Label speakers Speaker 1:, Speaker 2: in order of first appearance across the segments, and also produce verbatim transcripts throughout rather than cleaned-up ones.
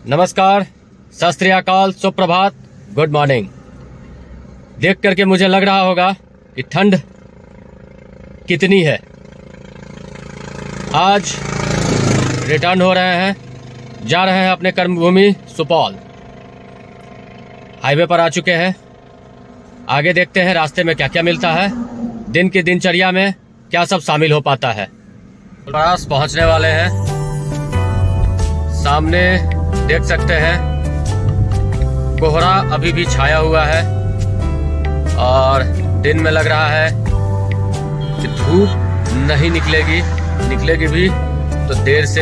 Speaker 1: नमस्कार, सत श्री अकाल, सुप्रभात, गुड मॉर्निंग। देख करके मुझे लग रहा होगा कि ठंड कितनी है। आज रिटर्न हो रहे हैं, जा रहे हैं अपने कर्मभूमि सुपौल। हाईवे पर आ चुके हैं। आगे देखते हैं रास्ते में क्या क्या मिलता है, दिन की दिनचर्या में क्या सब शामिल हो पाता है। पास पहुंचने वाले हैं। सामने देख सकते हैं कोहरा अभी भी छाया हुआ है और दिन में लग रहा है कि धूप नहीं निकलेगी, निकलेगी भी तो देर से।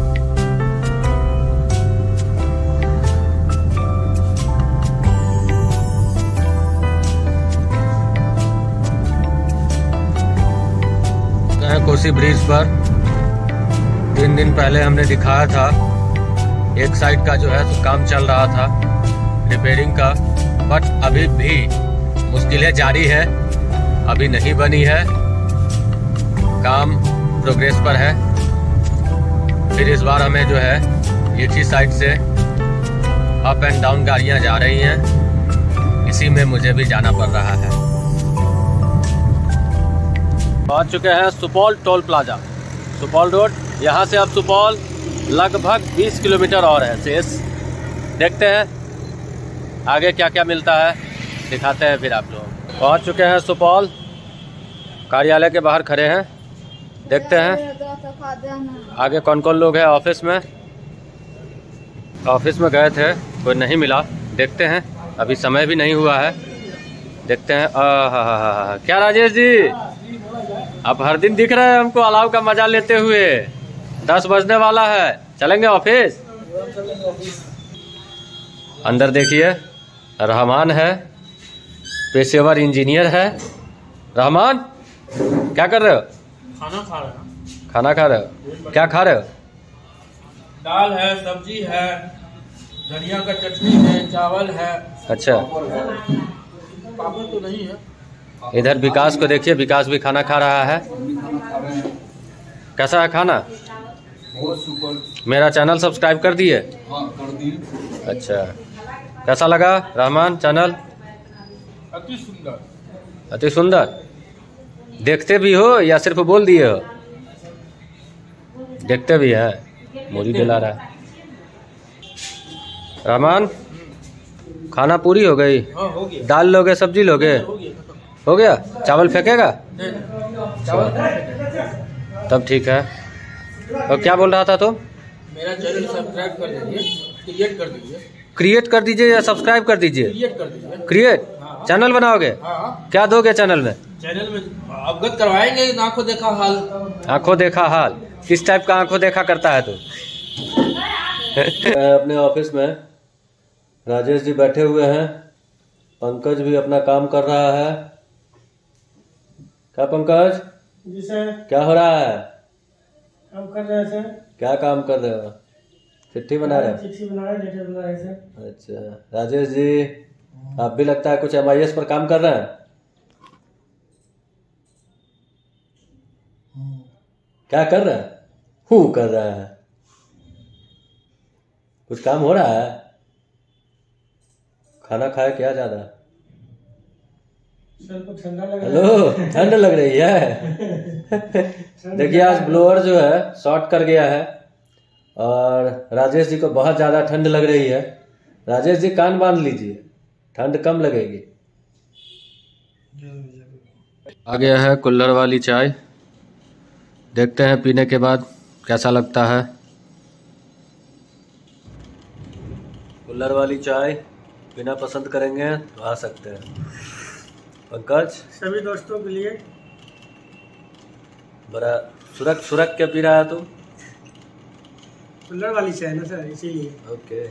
Speaker 1: कोसी ब्रिज पर तीन दिन पहले हमने दिखाया था, एक साइड का जो है तो काम चल रहा था रिपेयरिंग का, बट अभी भी मुश्किलें जारी है, अभी नहीं बनी है, काम प्रोग्रेस पर है। फिर इस बार हमें जो है एक ही साइड से अप एंड डाउन गाड़ियां जा रही हैं, इसी में मुझे भी जाना पड़ रहा है। पहुंच चुके हैं Supaul toll plaza, Supaul road. यहाँ से अब सुपौल लगभग बीस किलोमीटर और है शेष। देखते हैं आगे क्या क्या मिलता है, दिखाते हैं फिर आप लोग। पहुंच चुके हैं सुपौल, कार्यालय के बाहर खड़े हैं। देखते हैं आगे कौन कौन लोग हैं ऑफिस में। ऑफिस में गए थे, कोई नहीं मिला। देखते हैं, अभी समय भी नहीं हुआ है। देखते हैं। आ, क्या राजेश जी, आप हर दिन दिख रहे हैं हमको अलाव का मजा लेते हुए। दस बजने वाला है, चलेंगे ऑफिस। अंदर देखिए, रहमान है, पेशेवर इंजीनियर है। रहमान, क्या कर रहे हो?
Speaker 2: खाना खा रहे हैं।
Speaker 1: खाना खा रहे हो? क्या खा रहे हो?
Speaker 2: दाल है, सब्जी है, धनिया का चटनी है, चावल है।
Speaker 1: अच्छा,
Speaker 2: पापड़ तो नहीं है।
Speaker 1: इधर विकास को देखिए, विकास भी खाना खा रहा है। कैसा है खाना?
Speaker 3: बहुत सुपर।
Speaker 1: मेरा चैनल सब्सक्राइब कर दिए?
Speaker 3: हाँ, कर दिए।
Speaker 1: अच्छा, कैसा लगा रहमान चैनल?
Speaker 2: अति सुंदर।
Speaker 1: अति सुंदर। देखते भी हो या सिर्फ बोल दिए हो? देखते भी हैं, मूरी दिला रहा है। रहमान, खाना पूरी हो गई?
Speaker 2: हाँ, हो गया।
Speaker 1: दाल लोगे, सब्जी लोगे?
Speaker 2: हो गया, खत्म।
Speaker 1: हो गया? चावल फेंकेगा?
Speaker 2: नहीं, नहीं। चावल
Speaker 1: तब ठीक है। और क्या बोल रहा था तो?
Speaker 2: मेरा चैनल सब्सक्राइब कर दीजिए, क्रिएट कर दीजिए।
Speaker 1: क्रिएट कर दीजिए या सब्सक्राइब कर दीजिए?
Speaker 2: क्रिएट कर दीजिए।
Speaker 1: क्रिएट चैनल बनाओगे?
Speaker 2: हाँ,
Speaker 1: क्या दोगे चैनल में?
Speaker 2: चैनल में अवगत करवाएंगे, आंखों देखा हाल।
Speaker 1: आंखों देखा हाल किस टाइप का आंखों देखा करता है तो? अपने ऑफिस में राजेश जी बैठे हुए हैं, पंकज भी अपना काम कर रहा है। क्या पंकज
Speaker 4: जी सर,
Speaker 1: क्या हो रहा है?
Speaker 4: काम कर रहे हैं सर।
Speaker 1: क्या काम कर रहे हो? चिट्ठी बना रहे हो?
Speaker 4: चिट्ठी बना रहे हैं, लेटर बना रहे हैं सर।
Speaker 1: अच्छा राजेश जी, आप भी लगता है कुछ एम आई एस पर काम कर रहे हैं। क्या कर रहे हैं? हु कर रहा है। कुछ काम हो रहा है? खाना खाए क्या ज्यादा?
Speaker 4: सर को ठंडा लग रहा
Speaker 1: हेलो, ठंड लग रही है। देखिए आज ब्लोअर जो है शॉर्ट कर गया है और राजेश जी को बहुत ज्यादा ठंड लग रही है। राजेश जी कान बांध लीजिए, ठंड कम लगेगी। आ गया है कुल्हड़ वाली चाय, देखते हैं पीने के बाद कैसा लगता है। कुल्हड़ वाली चाय पीना पसंद करेंगे तो आ सकते हैं। पंकज,
Speaker 4: सभी दोस्तों के लिए।
Speaker 1: बड़ा सुरख सुरख के पी रहा है तुम?
Speaker 4: कुल्हड़ वाली चाय ना सर, इसीलिए।
Speaker 1: ओके।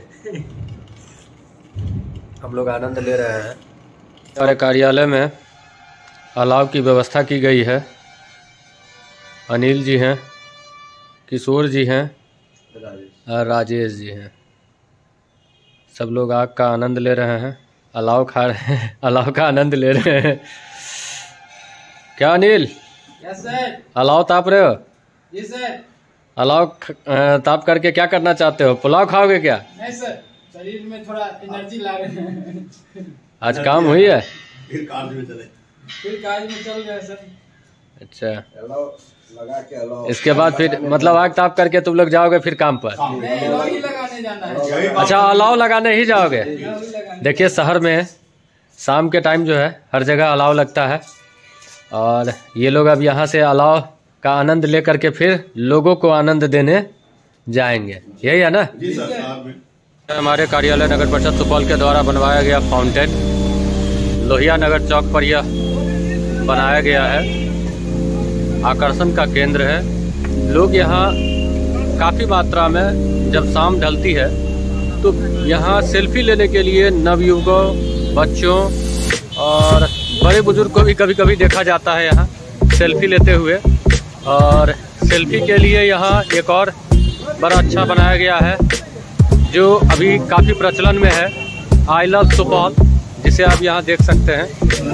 Speaker 1: हम लोग आनंद ले रहे हैं। हमारे कार्यालय में अलाव की व्यवस्था की गई है। अनिल जी हैं, किशोर जी हैं और राजेश जी हैं। सब लोग आग का आनंद ले रहे हैं, अलाव खा रहे हैं, अलाव का आनंद ले रहे हैं। क्या अनिल,
Speaker 2: यस सर।
Speaker 1: अलाव ताप रहे हो?
Speaker 2: जी सर।
Speaker 1: अलाव ताप करके क्या करना चाहते हो? पुलाव खाओगे क्या?
Speaker 2: नहीं सर, शरीर में थोड़ा एनर्जी ला रहे हैं।
Speaker 1: आज काम हुई है?
Speaker 3: फिर काज में चले
Speaker 2: फिर काज में चल गए सर।
Speaker 1: अच्छा,
Speaker 3: लगा के अलाव
Speaker 1: इसके बाद फिर मतलब आग ताप करके तुम लोग जाओगे फिर काम पर?
Speaker 2: नहीं, अलाव ही लगाने जाना है।
Speaker 1: अच्छा, अलाव लगाने ही जाओगे? देखिए शहर में शाम के टाइम जो है हर जगह अलाव लगता है और ये लोग अब यहाँ से अलाव का आनंद लेकर के फिर लोगों को आनंद देने जाएंगे, यही है ना?
Speaker 3: जी सर, साहब में
Speaker 1: हमारे कार्यालय नगर परिषद सुपौल के द्वारा बनवाया गया फाउंटेन लोहिया नगर चौक पर यह बनाया गया है, आकर्षण का केंद्र है। लोग यहाँ काफ़ी मात्रा में जब शाम ढलती है तो यहाँ सेल्फी लेने के लिए नवयुवकों, बच्चों और बड़े बुजुर्ग को भी कभी कभी देखा जाता है यहाँ सेल्फी लेते हुए। और सेल्फी के लिए यहाँ एक और बड़ा अच्छा बनाया गया है जो अभी काफ़ी प्रचलन में है, आई लव सुपौल, जिसे आप यहाँ देख सकते हैं।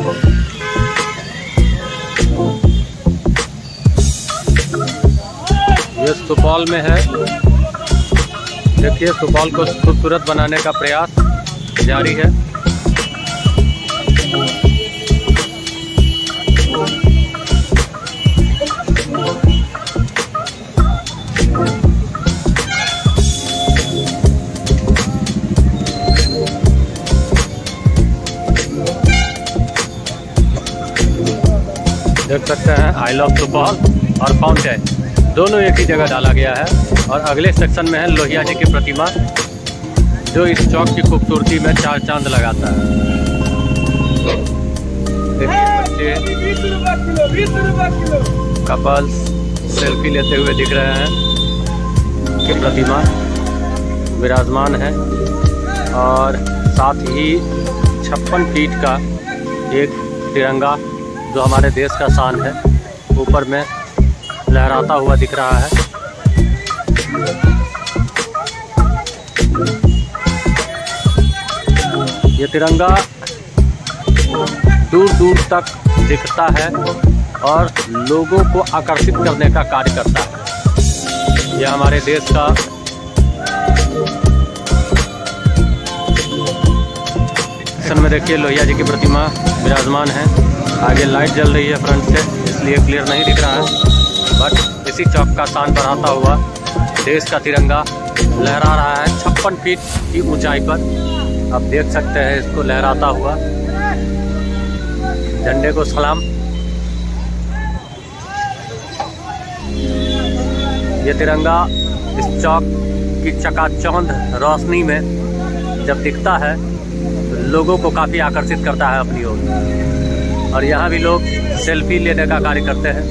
Speaker 1: ये सुपौल में है। देखिए सुपौल को खूबसूरत बनाने का प्रयास जारी है। देख सकते हैं आई लव सुपौल और फाउंटेन दोनों एक ही जगह डाला गया है। और अगले सेक्शन में है लोहिया जी की प्रतिमा जो इस चौक की खूबसूरती में चार चांद लगाता है। देखिए बच्चे कपल्स सेल्फी लेते हुए दिख रहे हैं कि प्रतिमा विराजमान है और साथ ही छप्पन फीट का एक तिरंगा जो हमारे देश का शान है ऊपर में लहराता हुआ दिख रहा है। ये तिरंगा दूर दूर तक दिखता है और लोगों को आकर्षित करने का कार्य करता है। यह हमारे देश का सेक्शन में देखिए लोहिया जी की प्रतिमा विराजमान है। आगे लाइट जल रही है फ्रंट से, इसलिए क्लियर नहीं दिख रहा है, बट इसी चौक का शान बढ़ाता हुआ देश का तिरंगा लहरा रहा है छप्पन फीट की ऊंचाई पर। आप देख सकते हैं इसको लहराता हुआ, झंडे को सलाम। ये तिरंगा इस चौक की चकाचौंध रोशनी में जब दिखता है तो लोगों को काफ़ी आकर्षित करता है अपनी ओर। और यहाँ भी लोग सेल्फी लेने का कार्य करते हैं।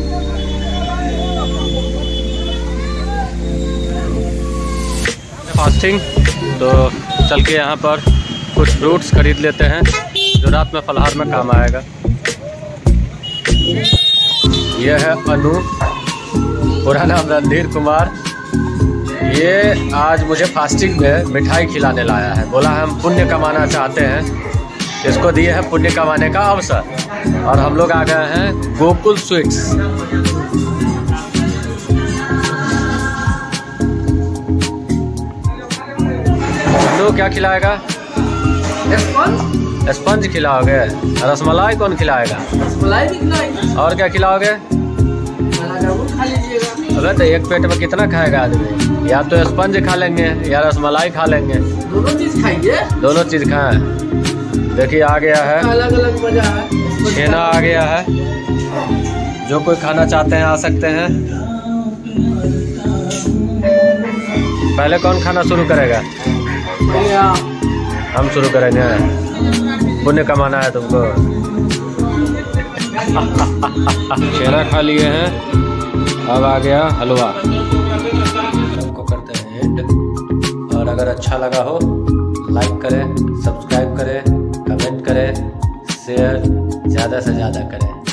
Speaker 1: फास्टिंग तो चल के यहाँ पर कुछ फ्रूट्स खरीद लेते हैं जो रात में फलहार में काम आएगा। यह है अनु, पूरा नाम रणधीर कुमार। ये आज मुझे फास्टिंग में मिठाई खिलाने लाया है। बोला हम पुण्य कमाना चाहते हैं, इसको दिए है पुण्य कमाने का अवसर। और हम लोग आ गए हैं गोकुल स्वीट्स। तो क्या खिलाएगा? स्पंज स्पंज खिलाओगे? रसमलाई कौन खिलाएगा?
Speaker 2: रसमलाई भी खिलाएंगे।
Speaker 1: और क्या खिलाओगे?
Speaker 2: खा लीजिएगा।
Speaker 1: अबे तो एक पेट में कितना खाएगा आदमी? या तो स्पंज खा लेंगे या रसमलाई खा लेंगे।
Speaker 2: दोनों चीज खाएंगे।
Speaker 1: दोनों चीज खाएं। देखिए आ गया है,
Speaker 2: अलग अलग मजा है।
Speaker 1: छेना आ गया है। जो कोई खाना चाहते हैं आ सकते हैं। पहले कौन खाना शुरू करेगा? हम शुरू करेंगे। पुण्य कमाना है तुमको। छेना खा लिए हैं, अब आ गया हलवा। सबको करते हैं एंड। और अगर अच्छा लगा हो लाइक करें, सब्सक्राइब करें, कमेंट करें, शेयर ज़्यादा से ज़्यादा करें।